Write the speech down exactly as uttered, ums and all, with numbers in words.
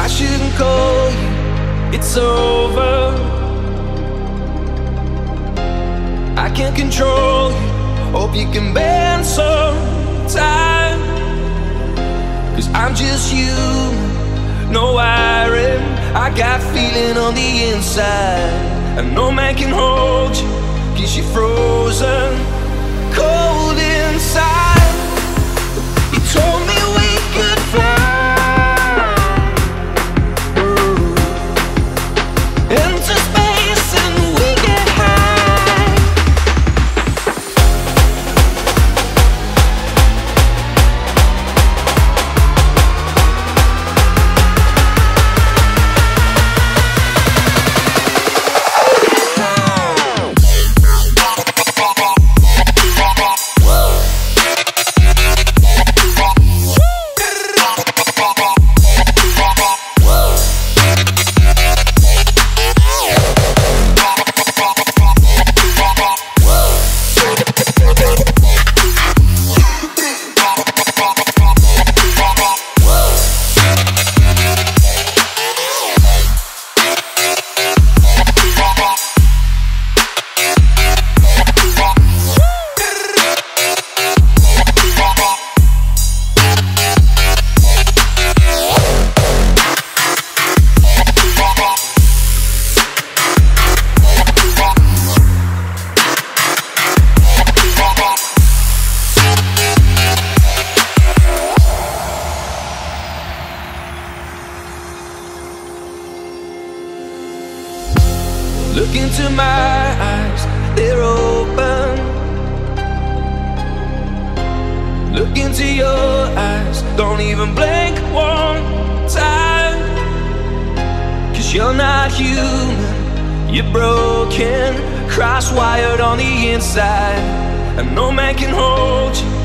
I shouldn't call you, it's over. I can't control you, hope you can bend some time. Cause I'm just human, no wiring. I got feeling on the inside, and no man can hold you, cause you're frozen, cold inside. You told me we could fly into space and we get high. Look into my eyes, they're open. Look into your eyes, don't even blink one time. Cause you're not human, you're broken, cross-wired on the inside, and no man can hold you,